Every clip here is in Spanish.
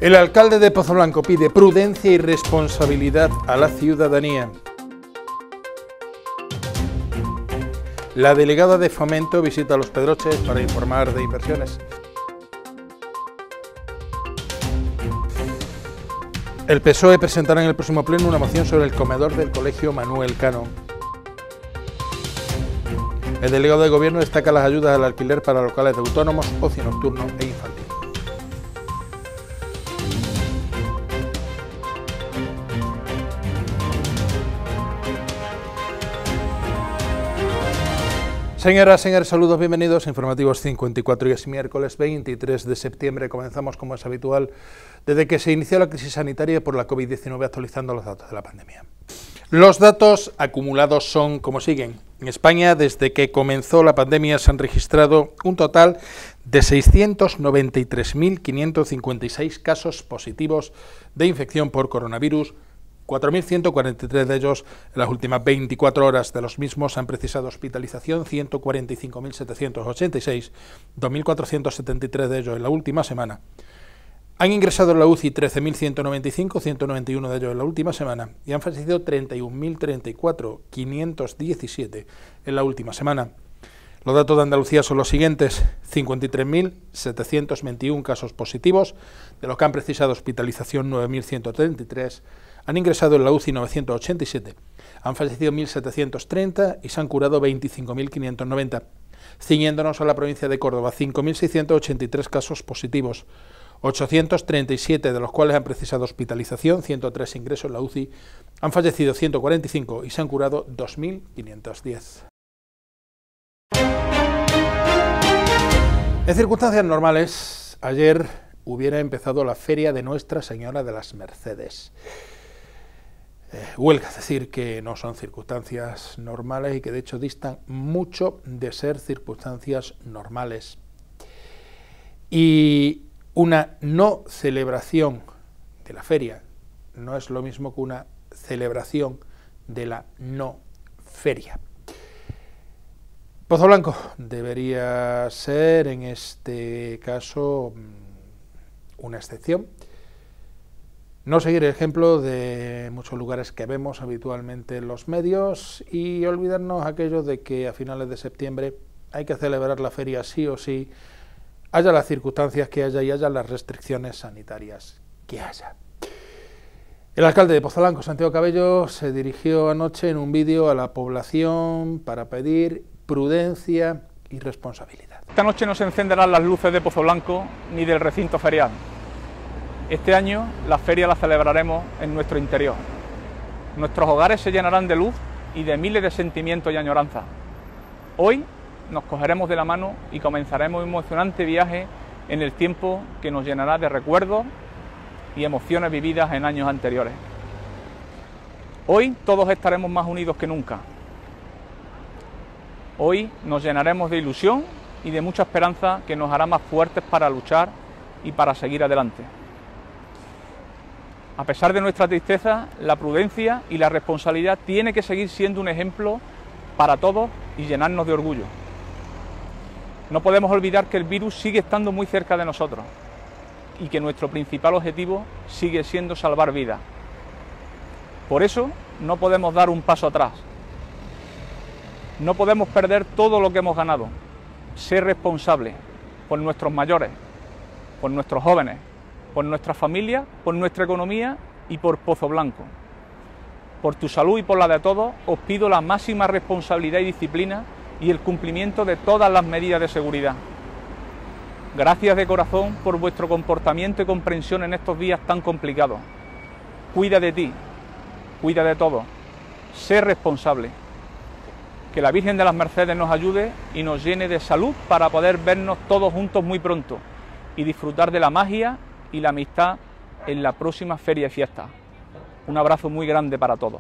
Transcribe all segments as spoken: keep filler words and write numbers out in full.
El alcalde de Pozoblanco pide prudencia y responsabilidad a la ciudadanía. La delegada de Fomento visita Los Pedroches para informar de inversiones. El P S O E presentará en el próximo pleno una moción sobre el comedor del Colegio Manuel Cano. El delegado de Gobierno destaca las ayudas al alquiler para locales de autónomos, ocio nocturno e infantil. Señoras, señores, saludos, bienvenidos a Informativos cincuenta y cuatro. Y es miércoles veintitrés de septiembre. Comenzamos, como es habitual, desde que se inició la crisis sanitaria por la COVID diecinueve, actualizando los datos de la pandemia. Los datos acumulados son como siguen. En España, desde que comenzó la pandemia, se han registrado un total de seiscientos noventa y tres mil quinientos cincuenta y seis casos positivos de infección por coronavirus. cuatro mil ciento cuarenta y tres de ellos en las últimas veinticuatro horas. De los mismos han precisado hospitalización ciento cuarenta y cinco mil setecientos ochenta y seis, dos mil cuatrocientos setenta y tres de ellos en la última semana. Han ingresado en la U C I trece mil ciento noventa y cinco, ciento noventa y uno de ellos en la última semana, y han fallecido treinta y un mil treinta y cuatro, quinientos diecisiete en la última semana. Los datos de Andalucía son los siguientes: cincuenta y tres mil setecientos veintiuno casos positivos, de los que han precisado hospitalización nueve mil ciento treinta y tres, han ingresado en la U C I novecientos ochenta y siete, han fallecido mil setecientos treinta y se han curado veinticinco mil quinientos noventa. Ciñéndonos a la provincia de Córdoba, cinco mil seiscientos ochenta y tres casos positivos, ochocientos treinta y siete de los cuales han precisado hospitalización, ciento tres ingresos en la U C I, han fallecido ciento cuarenta y cinco y se han curado dos mil quinientos diez. En circunstancias normales, ayer hubiera empezado la feria de Nuestra Señora de las Mercedes. Eh, huelga decir que no son circunstancias normales y que de hecho distan mucho de ser circunstancias normales. Y una no celebración de la feria no es lo mismo que una celebración de la no feria. Pozoblanco debería ser en este caso una excepción. No seguir el ejemplo de muchos lugares que vemos habitualmente en los medios y olvidarnos aquello de que a finales de septiembre hay que celebrar la feria sí o sí, haya las circunstancias que haya y haya las restricciones sanitarias que haya. El alcalde de Pozoblanco, Santiago Cabello, se dirigió anoche en un vídeo a la población para pedir prudencia y responsabilidad. Esta noche no se encenderán las luces de Pozoblanco ni del recinto ferial. Este año la feria la celebraremos en nuestro interior. Nuestros hogares se llenarán de luz y de miles de sentimientos y añoranzas. Hoy nos cogeremos de la mano y comenzaremos un emocionante viaje en el tiempo que nos llenará de recuerdos y emociones vividas en años anteriores. Hoy todos estaremos más unidos que nunca. Hoy nos llenaremos de ilusión y de mucha esperanza que nos hará más fuertes para luchar y para seguir adelante. A pesar de nuestra tristeza, la prudencia y la responsabilidad tiene que seguir siendo un ejemplo para todos y llenarnos de orgullo. No podemos olvidar que el virus sigue estando muy cerca de nosotros y que nuestro principal objetivo sigue siendo salvar vidas. Por eso no podemos dar un paso atrás. No podemos perder todo lo que hemos ganado. Ser responsables por nuestros mayores, por nuestros jóvenes, por nuestra familia, por nuestra economía y por Pozoblanco. Por tu salud y por la de todos, os pido la máxima responsabilidad y disciplina y el cumplimiento de todas las medidas de seguridad. Gracias de corazón por vuestro comportamiento y comprensión en estos días tan complicados. Cuida de ti, cuida de todos, sé responsable. Que la Virgen de las Mercedes nos ayude y nos llene de salud para poder vernos todos juntos muy pronto y disfrutar de la magia y la amistad en la próxima feria y fiesta. Un abrazo muy grande para todos.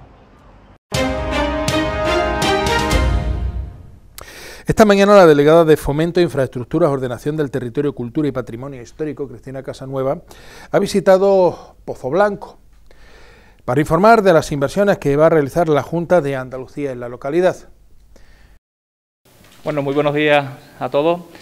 Esta mañana la delegada de Fomento, Infraestructuras, Ordenación del Territorio, Cultura y Patrimonio Histórico, Cristina Casanueva, ha visitado Pozoblanco para informar de las inversiones que va a realizar la Junta de Andalucía en la localidad. Bueno, muy buenos días a todos.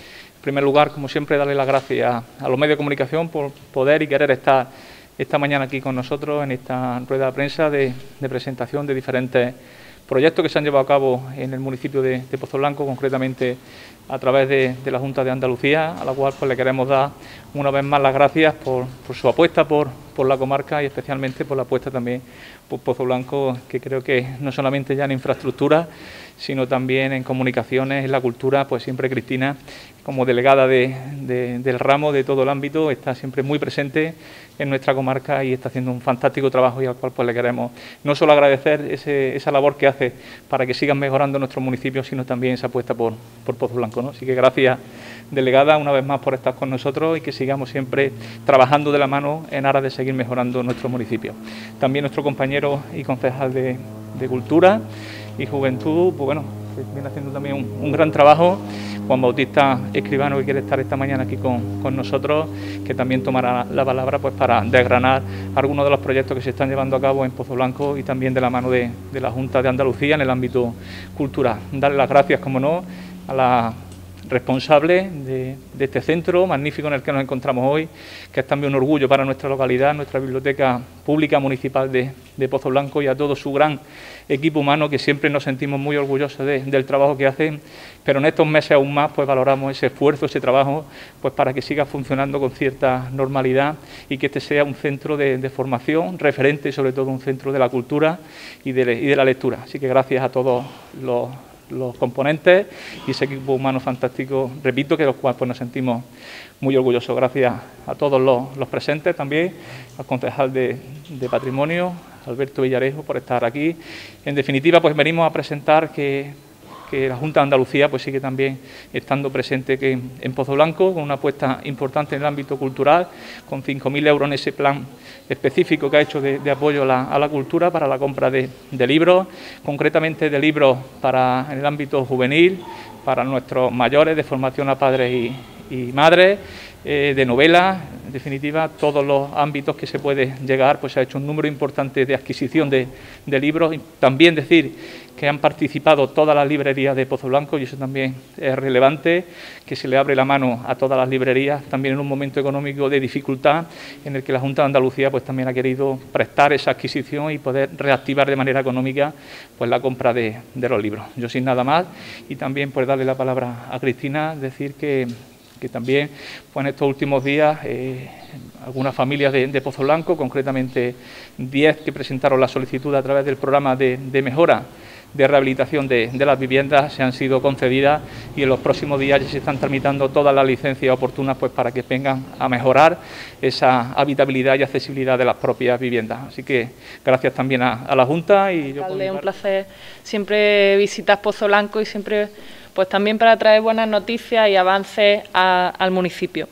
primer lugar, como siempre, darle las gracias a los medios de comunicación por poder y querer estar esta mañana aquí con nosotros en esta rueda de prensa de, de presentación de diferentes proyectos que se han llevado a cabo en el municipio de, de Pozoblanco, concretamente a través de, de la Junta de Andalucía, a la cual pues le queremos dar una vez más las gracias por, por su apuesta por, por la comarca y especialmente por la apuesta también por Pozoblanco, que creo que no solamente ya en infraestructura, sino también en comunicaciones, en la cultura, pues siempre Cristina, como delegada de, de, del ramo de todo el ámbito, está siempre muy presente en nuestra comarca y está haciendo un fantástico trabajo y al cual pues le queremos no solo agradecer ese, esa labor que hace para que sigan mejorando nuestro municipio, sino también esa apuesta por, por Pozoblanco, ¿no? Así que gracias, delegada, una vez más por estar con nosotros y que sigamos siempre trabajando de la mano en aras de seguir mejorando nuestro municipio. También nuestro compañero y concejal de, de Cultura y Juventud, pues bueno, que viene haciendo también un, un gran trabajo, Juan Bautista Escribano, que quiere estar esta mañana aquí con, con nosotros, que también tomará la palabra pues para desgranar algunos de los proyectos que se están llevando a cabo en Pozoblanco y también de la mano de, de la Junta de Andalucía en el ámbito cultural. Darle las gracias, como no, a la responsable de, de este centro magnífico en el que nos encontramos hoy, que es también un orgullo para nuestra localidad, nuestra Biblioteca Pública Municipal de, de Pozoblanco, y a todo su gran equipo humano, que siempre nos sentimos muy orgullosos de, del trabajo que hacen, pero en estos meses aún más pues valoramos ese esfuerzo, ese trabajo, pues para que siga funcionando con cierta normalidad y que este sea un centro de, de formación referente y sobre todo un centro de la cultura y de, y de la lectura. Así que gracias a todos los los componentes y ese equipo humano fantástico, repito, que de los cuales pues, nos sentimos muy orgullosos. Gracias a todos los, los presentes, también al concejal de, de Patrimonio, Alberto Villarejo, por estar aquí. En definitiva, pues venimos a presentar que, que la Junta de Andalucía pues sigue también estando presente que en Pozoblanco, con una apuesta importante en el ámbito cultural, con cinco mil euros en ese plan específico que ha hecho de, de apoyo a la, a la cultura para la compra de, de libros, concretamente de libros para en el ámbito juvenil, para nuestros mayores, de formación a padres y, y madres, eh, de novelas, en definitiva, todos los ámbitos que se puede llegar, pues se ha hecho un número importante de adquisición de, de libros. Y también decir que han participado todas las librerías de Pozoblanco, y eso también es relevante, que se le abre la mano a todas las librerías, también en un momento económico de dificultad, en el que la Junta de Andalucía pues también ha querido prestar esa adquisición y poder reactivar de manera económica pues la compra de, de los libros. Yo sin nada más, y también pues darle la palabra a Cristina, decir que que también pues, en estos últimos días eh, algunas familias de, de Pozoblanco, concretamente diez que presentaron la solicitud a través del programa de, de mejora de rehabilitación de, de las viviendas, se han sido concedidas y en los próximos días ya se están tramitando todas las licencias oportunas pues para que vengan a mejorar esa habitabilidad y accesibilidad de las propias viviendas. Así que gracias también a, a la Junta. Y yo Es un placer siempre visitar Pozoblanco y siempre pues también para traer buenas noticias y avances a, al municipio.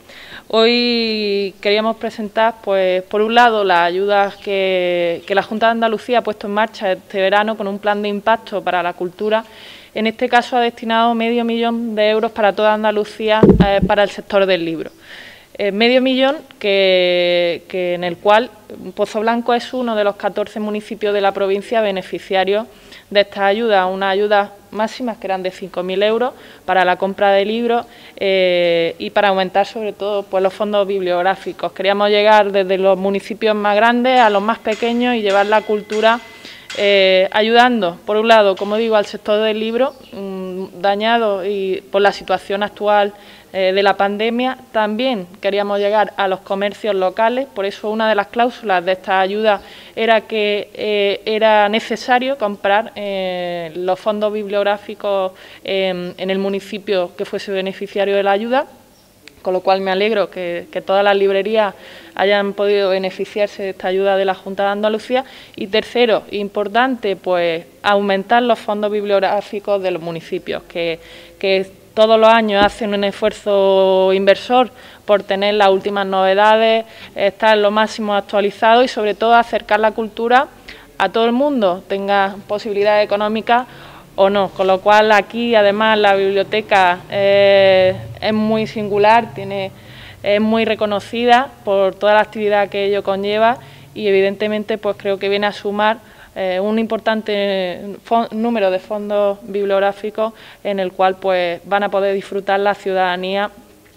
Hoy queríamos presentar, pues por un lado, las ayudas que, que la Junta de Andalucía ha puesto en marcha este verano con un plan de impacto para la cultura. En este caso ha destinado medio millón de euros para toda Andalucía eh, para el sector del libro. Eh, medio millón que, que en el cual Pozoblanco es uno de los catorce municipios de la provincia beneficiarios de estas ayudas, unas ayudas máximas que eran de cinco mil euros para la compra de libros eh, y para aumentar sobre todo pues, los fondos bibliográficos. Queríamos llegar desde los municipios más grandes a los más pequeños y llevar la cultura eh, ayudando, por un lado, como digo, al sector del libro, mmm, dañado y por la situación actual eh, de la pandemia. También queríamos llegar a los comercios locales, por eso una de las cláusulas de esta ayuda era que eh, era necesario comprar eh, los fondos bibliográficos eh, en el municipio que fuese beneficiario de la ayuda, con lo cual me alegro que, que todas las librerías hayan podido beneficiarse de esta ayuda de la Junta de Andalucía. Y tercero, importante, pues aumentar los fondos bibliográficos de los municipios, que, que todos los años hacen un esfuerzo inversor por tener las últimas novedades, estar lo máximo actualizado y sobre todo acercar la cultura a todo el mundo, tenga posibilidades económicas o no, con lo cual aquí además la biblioteca eh, es muy singular, tiene, es muy reconocida por toda la actividad que ello conlleva y evidentemente pues creo que viene a sumar eh, un importante número de fondos bibliográficos en el cual pues van a poder disfrutar la ciudadanía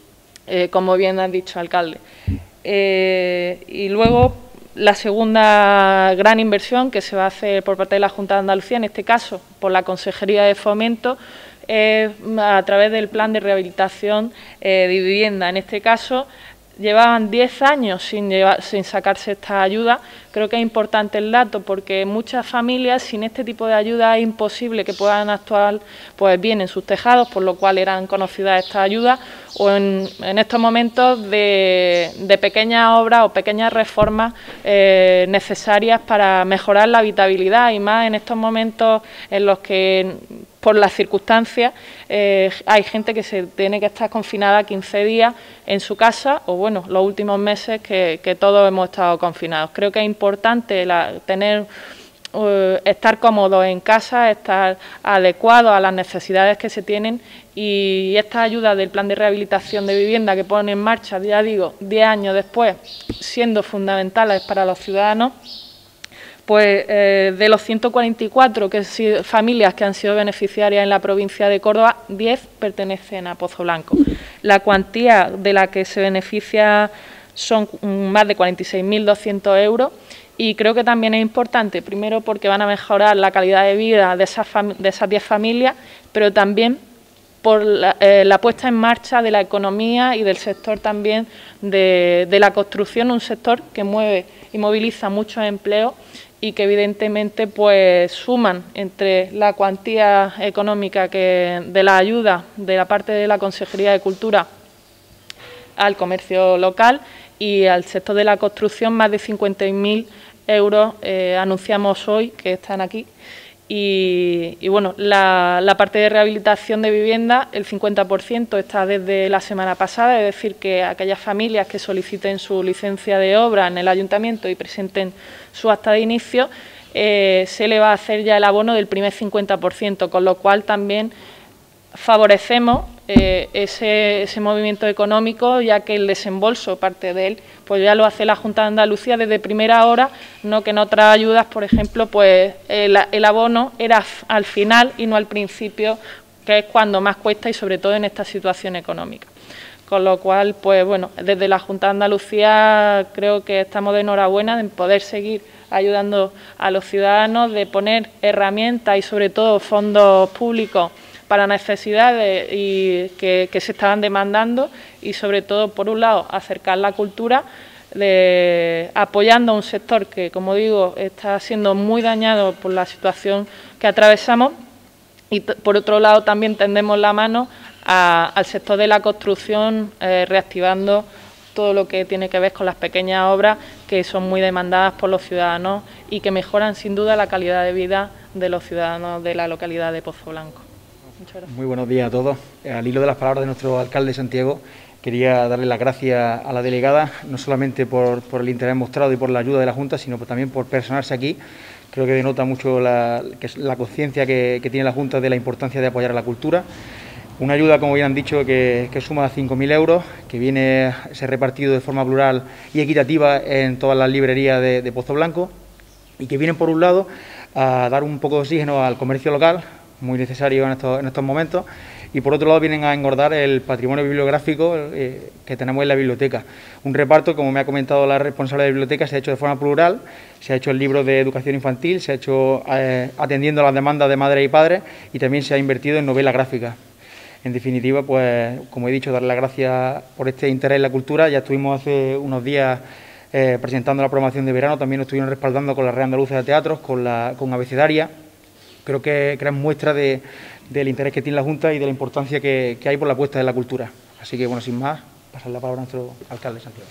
eh, como bien ha dicho el alcalde. Eh, y luego, la segunda gran inversión que se va a hacer por parte de la Junta de Andalucía, en este caso por la Consejería de Fomento, es a través del plan de rehabilitación eh, de vivienda. En este caso, llevaban diez años sin, llevar, sin sacarse esta ayuda. Creo que es importante el dato porque muchas familias sin este tipo de ayuda es imposible que puedan actuar pues bien en sus tejados, por lo cual eran conocidas estas ayudas, o en, en estos momentos de, de pequeñas obras o pequeñas reformas eh, necesarias para mejorar la habitabilidad, y más en estos momentos en los que por las circunstancias eh, hay gente que se tiene que estar confinada quince días en su casa, o bueno, los últimos meses que, que todos hemos estado confinados. Creo que es importante la, tener, uh, estar cómodos en casa, estar adecuados a las necesidades que se tienen, y esta ayuda del plan de rehabilitación de vivienda que pone en marcha, ya digo, diez años después, siendo fundamentales para los ciudadanos. Pues eh, de los ciento cuarenta y cuatro que, familias que han sido beneficiarias en la provincia de Córdoba, diez pertenecen a Pozoblanco. La cuantía de la que se beneficia son más de cuarenta y seis mil doscientos euros, y creo que también es importante, primero porque van a mejorar la calidad de vida de esas, de esas diez familias, pero también por la, eh, la puesta en marcha de la economía y del sector también de, de la construcción, un sector que mueve y moviliza muchos empleos y que evidentemente pues suman entre la cuantía económica que de la ayuda de la parte de la Consejería de Cultura al comercio local y al sector de la construcción, más de cincuenta mil euros eh, anunciamos hoy que están aquí. Y, y bueno, la, la parte de rehabilitación de vivienda, el cincuenta por ciento está desde la semana pasada, es decir, que aquellas familias que soliciten su licencia de obra en el ayuntamiento y presenten su acta de inicio, eh, se le va a hacer ya el abono del primer cincuenta por ciento, con lo cual también favorecemos eh, ese, ese movimiento económico, ya que el desembolso, parte de él, pues ya lo hace la Junta de Andalucía desde primera hora, no que en otras ayudas, por ejemplo, pues el, el abono era al final y no al principio, que es cuando más cuesta y sobre todo en esta situación económica. Con lo cual, pues bueno, desde la Junta de Andalucía creo que estamos de enhorabuena en poder seguir ayudando a los ciudadanos, de poner herramientas y sobre todo fondos públicos para necesidades y que, que se estaban demandando, y sobre todo, por un lado, acercar la cultura, de, apoyando a un sector que, como digo, está siendo muy dañado por la situación que atravesamos, y por otro lado también tendemos la mano a, al sector de la construcción, eh, reactivando todo lo que tiene que ver con las pequeñas obras que son muy demandadas por los ciudadanos y que mejoran sin duda la calidad de vida de los ciudadanos de la localidad de Pozoblanco. Muy buenos días a todos. Al hilo de las palabras de nuestro alcalde Santiago, quería darle las gracias a la delegada, no solamente por, por el interés mostrado y por la ayuda de la Junta, sino también por personarse aquí. Creo que denota mucho la, que la conciencia que, que tiene la Junta de la importancia de apoyar a la cultura. Una ayuda, como bien han dicho, que, que suma cinco mil euros, que viene a ser repartido de forma plural y equitativa en todas las librerías de, de Pozoblanco, y que viene, por un lado, a dar un poco de oxígeno al comercio local, muy necesario en estos, en estos momentos, y por otro lado vienen a engordar el patrimonio bibliográfico eh, que tenemos en la biblioteca. Un reparto, como me ha comentado la responsable de la biblioteca, se ha hecho de forma plural, se ha hecho el libro de educación infantil, se ha hecho eh, atendiendo a las demandas de madres y padres, y también se ha invertido en novela gráfica. En definitiva, pues, como he dicho, darle las gracias por este interés en la cultura. Ya estuvimos hace unos días eh, presentando la programación de verano, también nos estuvieron respaldando con la Red Andaluza de Teatros, con, la, con Abecedaria. Creo que, que es muestra de, del interés que tiene la Junta y de la importancia que, que hay por la apuesta de la cultura. Así que, bueno, sin más, pasar la palabra a nuestro alcalde Santiago.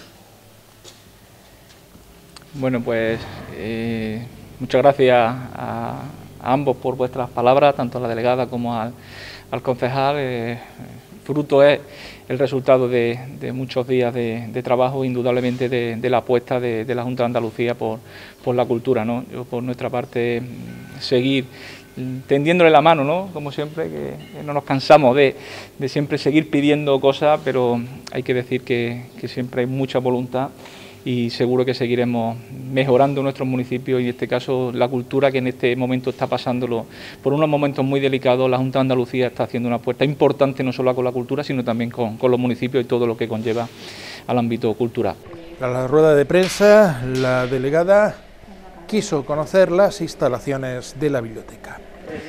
Bueno, pues eh, muchas gracias a, a ambos por vuestras palabras, tanto a la delegada como al, al concejal. Eh, fruto es el resultado de, de muchos días de, de trabajo, indudablemente de, de la apuesta de, de la Junta de Andalucía por, por la cultura, ¿no? Yo, por nuestra parte, seguir tendiéndole la mano, ¿no? Como siempre, que, que no nos cansamos de, de siempre seguir pidiendo cosas, pero hay que decir que, que siempre hay mucha voluntad y seguro que seguiremos mejorando nuestros municipios y en este caso la cultura, que en este momento está pasándolo por unos momentos muy delicados. La Junta de Andalucía está haciendo una apuesta importante no solo con la cultura, sino también con, con los municipios y todo lo que conlleva al ámbito cultural. Tras la rueda de prensa, la delegada quiso conocer las instalaciones de la biblioteca.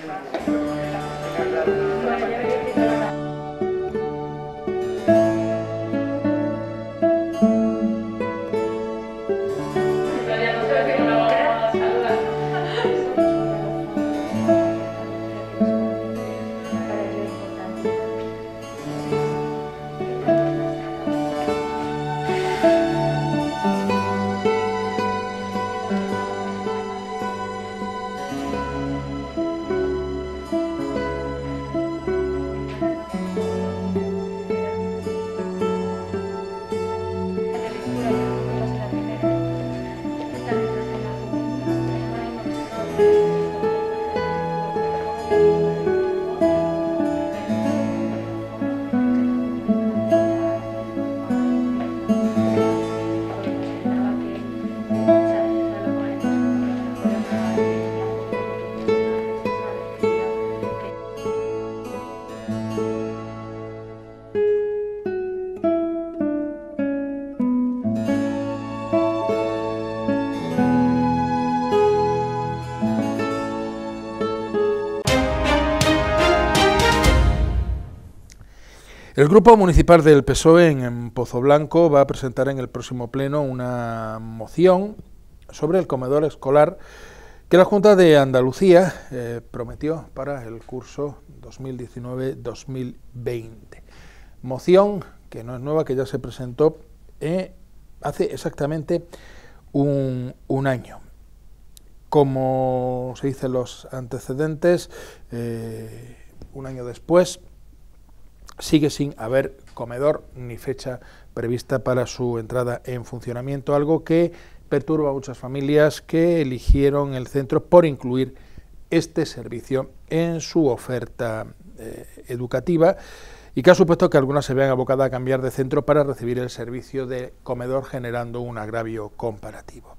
El Grupo Municipal del P S O E en, en Pozoblanco va a presentar en el próximo pleno una moción sobre el comedor escolar que la Junta de Andalucía eh, prometió para el curso dos mil diecinueve dos mil veinte. Moción que no es nueva, que ya se presentó eh, hace exactamente un, un año. Como se dicen los antecedentes, eh, un año después sigue sin haber comedor ni fecha prevista para su entrada en funcionamiento, algo que perturba a muchas familias que eligieron el centro por incluir este servicio en su oferta eh, educativa y que ha supuesto que algunas se vean abocadas a cambiar de centro para recibir el servicio de comedor, generando un agravio comparativo.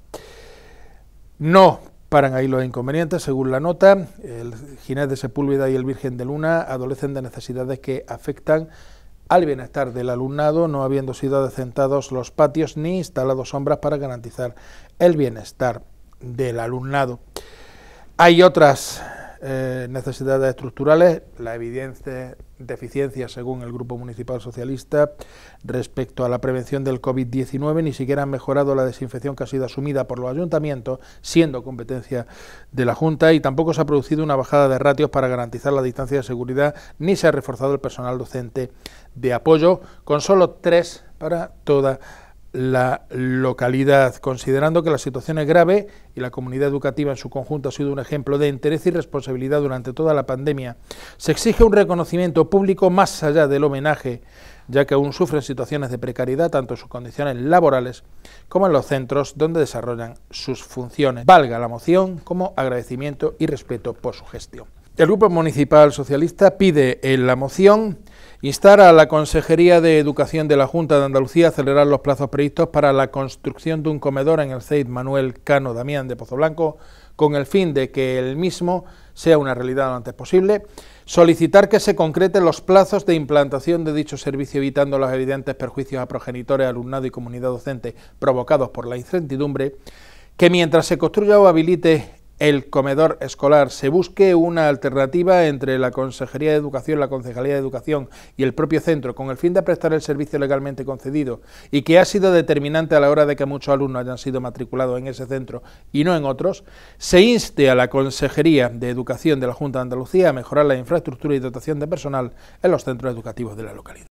No paran ahí los inconvenientes. Según la nota, el Ginés de Sepúlveda y el Virgen de Luna adolecen de necesidades que afectan al bienestar del alumnado, no habiendo sido adecentados los patios ni instalados sombras para garantizar el bienestar del alumnado. Hay otras eh, necesidades estructurales, la evidente deficiencia, según el Grupo Municipal Socialista, respecto a la prevención del COVID diecinueve, ni siquiera han mejorado la desinfección que ha sido asumida por los ayuntamientos, siendo competencia de la Junta, y tampoco se ha producido una bajada de ratios para garantizar la distancia de seguridad, ni se ha reforzado el personal docente de apoyo, con solo tres para toda la localidad. Considerando que la situación es grave y la comunidad educativa en su conjunto ha sido un ejemplo de interés y responsabilidad durante toda la pandemia, se exige un reconocimiento público más allá del homenaje, ya que aún sufren situaciones de precariedad tanto en sus condiciones laborales como en los centros donde desarrollan sus funciones. Valga la moción como agradecimiento y respeto por su gestión. El Grupo Municipal Socialista pide en la moción instar a la Consejería de Educación de la Junta de Andalucía a acelerar los plazos previstos para la construcción de un comedor en el C E I Manuel Cano Damián de Pozoblanco, con el fin de que el mismo sea una realidad lo antes posible. Solicitar que se concreten los plazos de implantación de dicho servicio, evitando los evidentes perjuicios a progenitores, alumnado y comunidad docente provocados por la incertidumbre. Que mientras se construya o habilite el comedor escolar se busque una alternativa entre la Consejería de Educación, la Concejalía de Educación y el propio centro, con el fin de prestar el servicio legalmente concedido y que ha sido determinante a la hora de que muchos alumnos hayan sido matriculados en ese centro y no en otros. Se inste a la Consejería de Educación de la Junta de Andalucía a mejorar la infraestructura y dotación de personal en los centros educativos de la localidad.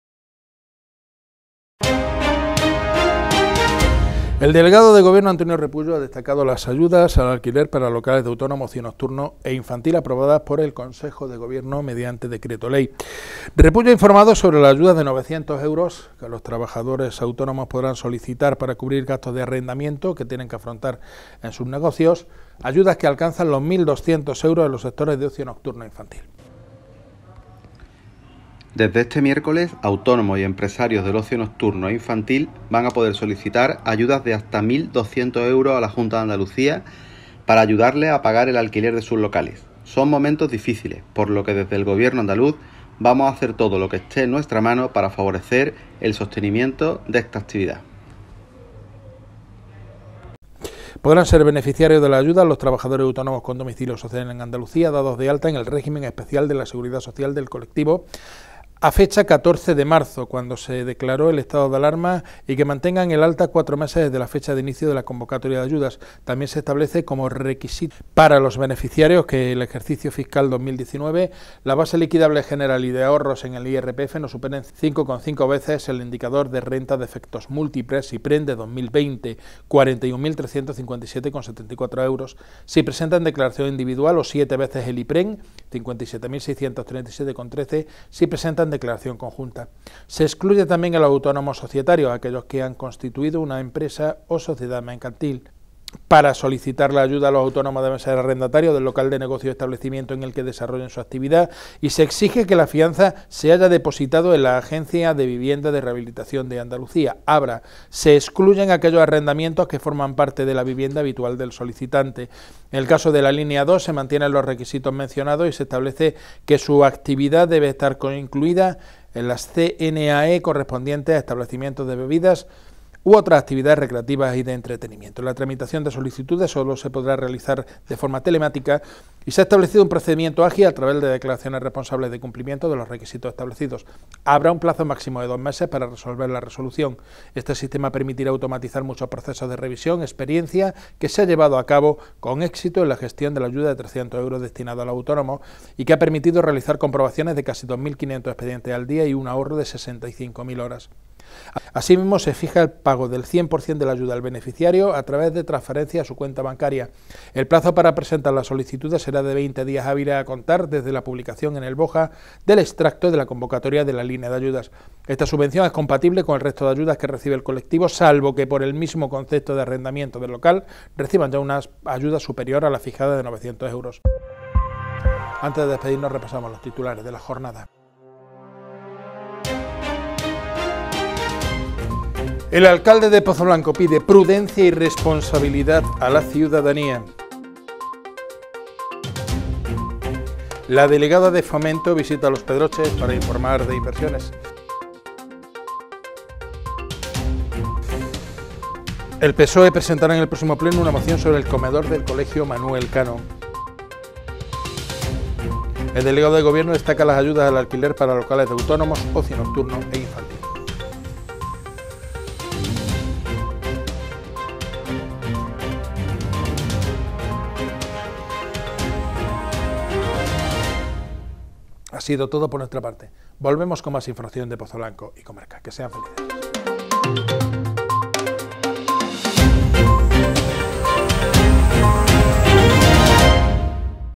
El delegado de Gobierno, Antonio Repullo, ha destacado las ayudas al alquiler para locales de autónomo, ocio nocturno e infantil aprobadas por el Consejo de Gobierno mediante decreto ley. Repullo ha informado sobre la ayuda de novecientos euros que los trabajadores autónomos podrán solicitar para cubrir gastos de arrendamiento que tienen que afrontar en sus negocios, ayudas que alcanzan los mil doscientos euros en los sectores de ocio nocturno e infantil. Desde este miércoles, autónomos y empresarios del ocio nocturno e infantil van a poder solicitar ayudas de hasta mil doscientos euros a la Junta de Andalucía para ayudarles a pagar el alquiler de sus locales. Son momentos difíciles, por lo que desde el Gobierno andaluz vamos a hacer todo lo que esté en nuestra mano para favorecer el sostenimiento de esta actividad. Podrán ser beneficiarios de la ayuda los trabajadores autónomos con domicilio social en Andalucía, dados de alta en el régimen especial de la Seguridad Social del colectivo, a fecha catorce de marzo, cuando se declaró el estado de alarma, y que mantengan el alta cuatro meses desde la fecha de inicio de la convocatoria de ayudas. También se establece como requisito para los beneficiarios que el ejercicio fiscal dos mil diecinueve la base liquidable general y de ahorros en el I R P F no superen cinco coma cinco veces el indicador de renta de efectos múltiples IPREN de dos mil veinte, cuarenta y un mil trescientos cincuenta y siete coma setenta y cuatro euros, si presentan declaración individual, o siete veces el IPREN, cincuenta y siete mil seiscientos treinta y siete coma trece, si presentan declaración conjunta. Se excluye también a los autónomos societarios, aquellos que han constituido una empresa o sociedad mercantil. Para solicitar la ayuda, los autónomos deben ser arrendatarios del local de negocio o establecimiento en el que desarrollen su actividad, y se exige que la fianza se haya depositado en la Agencia de Vivienda de Rehabilitación de Andalucía, ABRA. Se excluyen aquellos arrendamientos que forman parte de la vivienda habitual del solicitante. En el caso de la línea dos se mantienen los requisitos mencionados y se establece que su actividad debe estar incluida en las C N A E correspondientes a establecimientos de bebidas u otras actividades recreativas y de entretenimiento. La tramitación de solicitudes solo se podrá realizar de forma telemática, y se ha establecido un procedimiento ágil a través de declaraciones responsables de cumplimiento de los requisitos establecidos. Habrá un plazo máximo de dos meses para resolver la resolución. Este sistema permitirá automatizar muchos procesos de revisión, experiencia que se ha llevado a cabo con éxito en la gestión de la ayuda de trescientos euros destinada a los autónomos, y que ha permitido realizar comprobaciones de casi dos mil quinientos expedientes al día y un ahorro de sesenta y cinco mil horas. Asimismo, se fija el pago del cien por cien de la ayuda al beneficiario a través de transferencia a su cuenta bancaria. El plazo para presentar las solicitudes será de veinte días hábiles a contar desde la publicación en el BOJA del extracto de la convocatoria de la línea de ayudas. Esta subvención es compatible con el resto de ayudas que recibe el colectivo, salvo que por el mismo concepto de arrendamiento del local reciban ya una ayuda superior a la fijada de novecientos euros. Antes de despedirnos, repasamos los titulares de la jornada. El alcalde de Pozoblanco pide prudencia y responsabilidad a la ciudadanía. La delegada de Fomento visita Los Pedroches para informar de inversiones. El P S O E presentará en el próximo pleno una moción sobre el comedor del Colegio Manuel Cano. El delegado de Gobierno destaca las ayudas al alquiler para locales de autónomos, ocio nocturno e infantil. Ha sido todo por nuestra parte. Volvemos con más información de Pozoblanco y comarca. Que sean felices.